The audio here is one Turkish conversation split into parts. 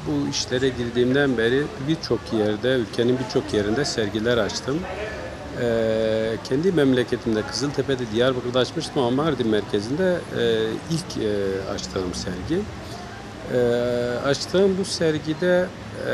bu işlere girdiğimden beri birçok yerde, ülkenin birçok yerinde sergiler açtım. Kendi memleketimde Kızıltepe'de, Diyarbakır'da açmıştım ama Mardin merkezinde ilk açtığım sergi. Açtığım bu sergide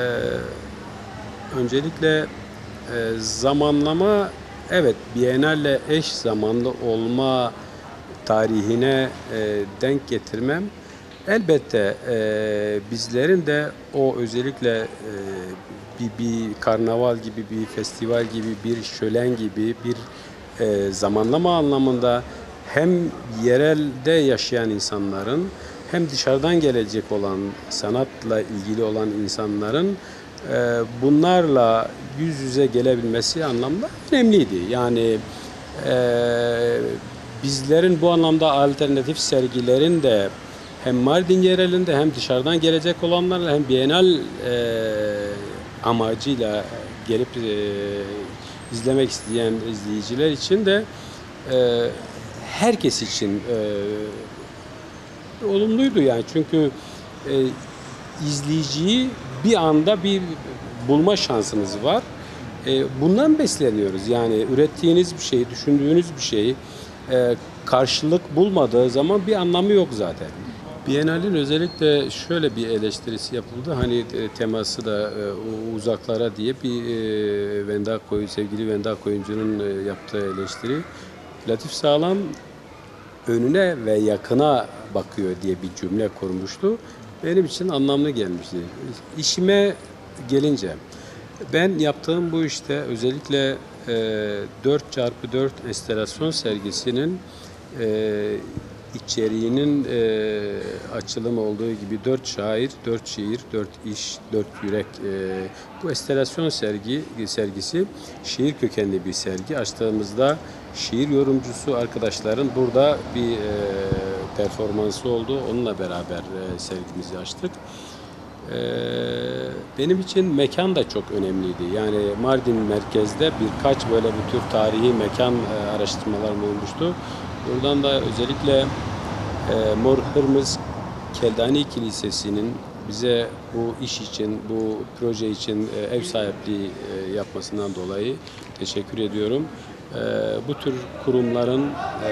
öncelikle zamanlama, evet, Biennale eş zamanlı olma tarihine denk getirmem. Elbette bizlerin de o özellikle bir karnaval gibi, bir festival gibi, bir şölen gibi bir zamanlama anlamında hem yerelde yaşayan insanların hem dışarıdan gelecek olan sanatla ilgili olan insanların bunlarla yüz yüze gelebilmesi anlamda önemliydi. Yani e, bizlerin bu anlamda alternatif sergilerin de hem Mardin yerelinde hem dışarıdan gelecek olanlarla hem Bienal amacıyla gelip izlemek isteyen izleyiciler için de e, herkes için olumluydu yani çünkü izleyiciyi bir anda bir bulma şansınız var. Bundan besleniyoruz. Yani ürettiğiniz bir şey, düşündüğünüz bir şey karşılık bulmadığı zaman bir anlamı yok zaten. Biennale'in özellikle şöyle bir eleştirisi yapıldı. Hani teması da uzaklara diye bir sevgili Venda Koyuncu'nun yaptığı eleştiri. Latif Sağlam önüne ve yakına bakıyor diye bir cümle kurmuştu. Benim için anlamlı gelmişti. İşime gelince ben yaptığım bu işte özellikle 4x4 enstelasyon sergisinin içeriğinin açılımı olduğu gibi 4 şair, 4 şiir, 4 iş, 4 yürek. Bu enstelasyon sergisi şiir kökenli bir sergi. Açtığımızda şiir yorumcusu arkadaşların burada bir performansı oldu. Onunla beraber sergimizi açtık. Benim için mekan da çok önemliydi. Yani Mardin merkezde birkaç böyle bu tür tarihi mekan araştırmalarım olmuştu. Buradan da özellikle Mor Hırmız Keldani Kilisesi'nin bize bu iş için, bu proje için ev sahipliği yapmasından dolayı teşekkür ediyorum. Bu tür kurumların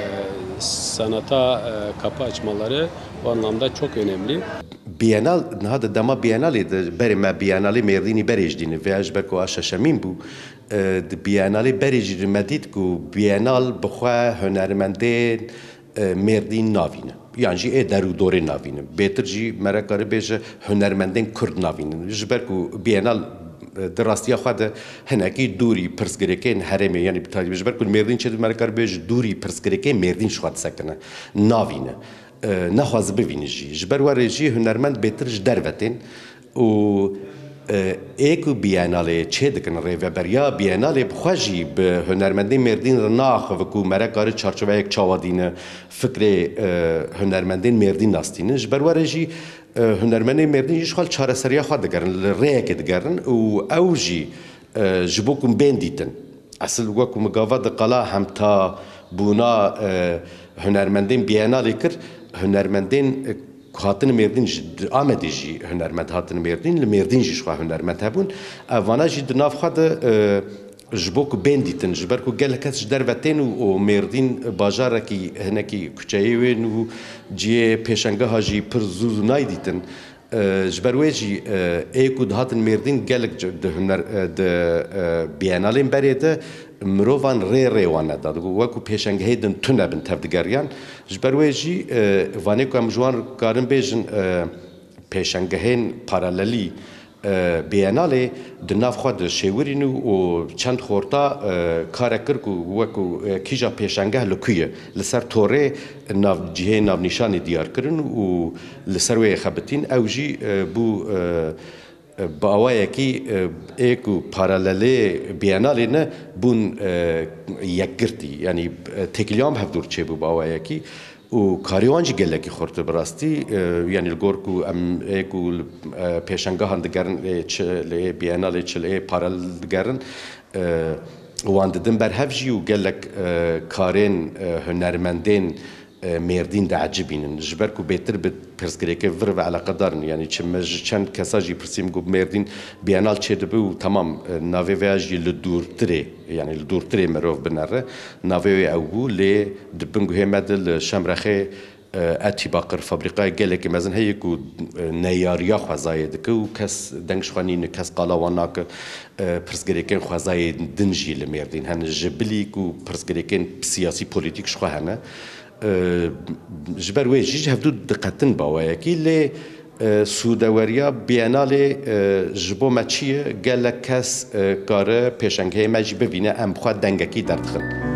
sanata kapı açmaları bu anlamda çok önemli. Bienal هذا دما Biennale برای ما Biennale مردینی برش دینه و اج بکو آش شمین بو Biennale برش مدید کو Biennal بخوا هنرمنده مردین ناوینه yani jî ê deru dorê navînin bêtir jî me kare bêje hunermendên Kurd navînin ji ber ku Biennale di rastiya xwe de hinekî dûrî pirsgirêkên herêmê yanî ji ber ku mêrdîn çê me kare bêje dûrî pirsgirêkên mêrdîn ji xwe disekine navîne nexwaz bivîne jî ji ber werê jî hunermend bêtir ji dervetên û ê ku Biennale çê dikin rêveberiya Biennale xwe jî bi hunermendên mêrdîn re naxivin ku me kare çarçoveyek çawadîne fikrê hunermendên mêrdîn nastînin ji ber werê jî hunermendên mêrdîn jî ji xwe li çareseriya xwe digerin li rêyekê digerin û ew jî ji bo ku bên dîtin esil wekû migava di qala hemta bûna hunermendên Biennalê kir hunermendên hatin mêrdîn ji Amedê jî hunermend hatin mêrdîn li mêrdîn jî ji xwe hunermend hebûn evana jî di nav xwe de ji bo ku bên dîtin ji ber ku gelek kes ji dervetên û mêrdîn bajarekî hinekî kuçeyê wên û ciyê pêşengeha jî pir zû naydîtin ji ber wê jî ê ku dihatin mêrdîn gelek di Biennalên berê de mirovan rê wan nedad wekû pêşengehê din tune bin tevdigeriyan ji ber wê jî vanê ku em ji wan karin bêjin pêşengehên paralelî Biennalê di nav xwe de şêwirîn û çend xorta karek kir ku wekû kîja pêşengeh li ku ye li ser torê cihê navnîşanê diyar kirin û li ser wê xebitîn ew jî bû bi awayekî ê ku paralelê Biennalê ne bûn yekgirtî yanî têkiliya me hevdûr çêbû bi awayekî û karî wan jî gelekî xurt bi rastî yanî li gor ku em ê ku pêşengehan digerin lê Biennalê çi lê paralel digerin wan didin berhev jî û gelek karên hunermendên مردین ده عجبینن جبر کو بهتر به پرسکریکه ور و علاقه دارن یعنی چمج چند کساجی پرسیم گو مردین بیانال چه دبه و تمام ناوی ویاجی لدورتره یعنی لدورتره مروف بنره ناوی او بو لی دبنگو همه شمرخه اتی باقر فابریقای گله که مثلا هی کو نیاریا خوازای دکه و کس دنگش خانی کس قلاوانا که پرسگریکن خوازای دنجی لمردین هن جبلی کو پرسگریکن سیاسی پولیتیک شخوا هنه جبر وی جیج هفدو دقتن باوه کی لی سوداوریا بیاناله جبو مچیه گله کس کاره پیشنگه مجی ببینه ام خوا دنگکی دردخن